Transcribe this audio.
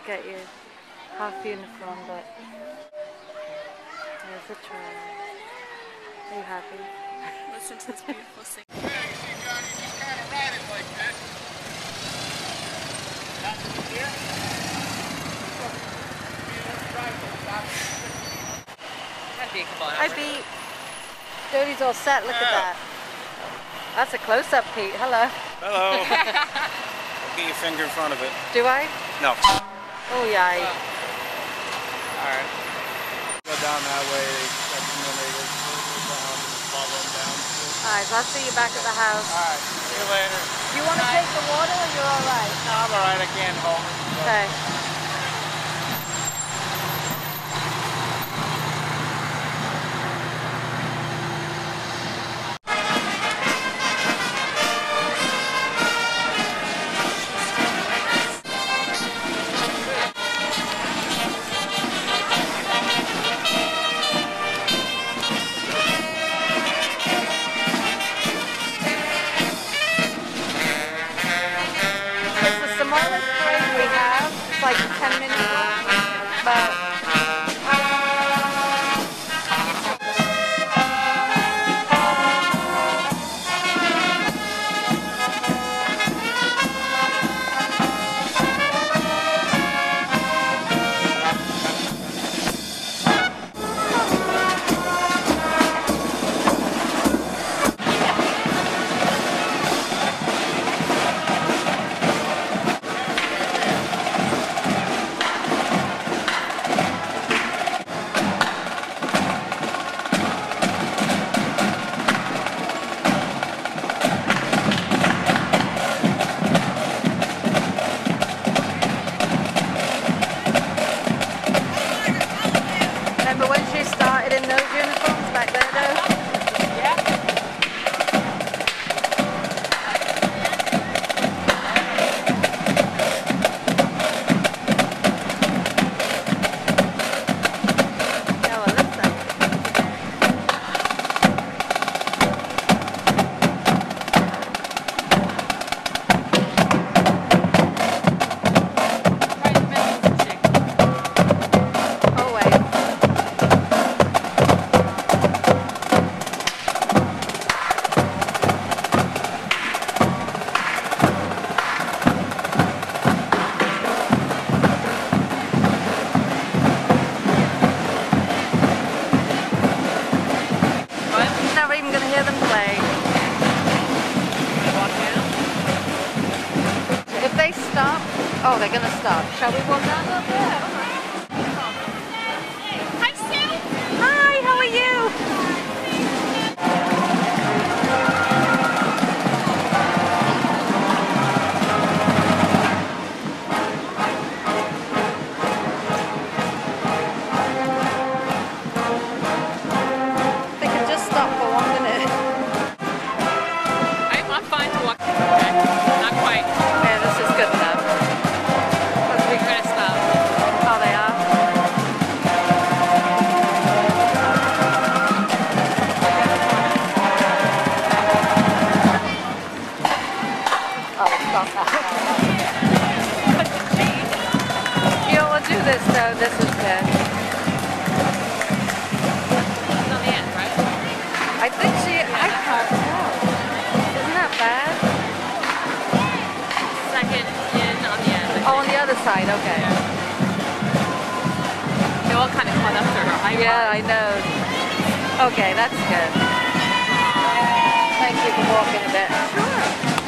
get you half uniform, but there's a trail. Are you happy? Listen to this beautiful sing. Yeah, you see, Johnny, just kind of ride it like this. That's here. Hi, Pete. Jody's all set. Look at that. That's a close-up, Pete. Hello. Hello. Get your finger in front of it. Do I? No. Oh, yeah. Alright. Go down that way, and then they go down, follow them down. Alright, so I'll see you back at the house. Alright, see you later. You want to take the water or you're alright? No, I'm alright, I can't hold it. Okay. Like 10 minutes long, but stop? Oh, they're going to stop. Shall we walk down? Yeah. Hi, Sue. Hi, how are you? They can just stop for 1 minute. I'm fine to walk. Okay. Not quite. Yeah, this is good enough. We're going to stop. Oh, they are? Oh, stop that. You don't want to do this, though. This is good. It's on the end, right? I think I can't tell. Isn't that bad? Second in on the end. Oh, on the other side, okay. They all kind of caught up to her. Yeah, I know. Okay, that's good. Thank you for walking a bit. Sure.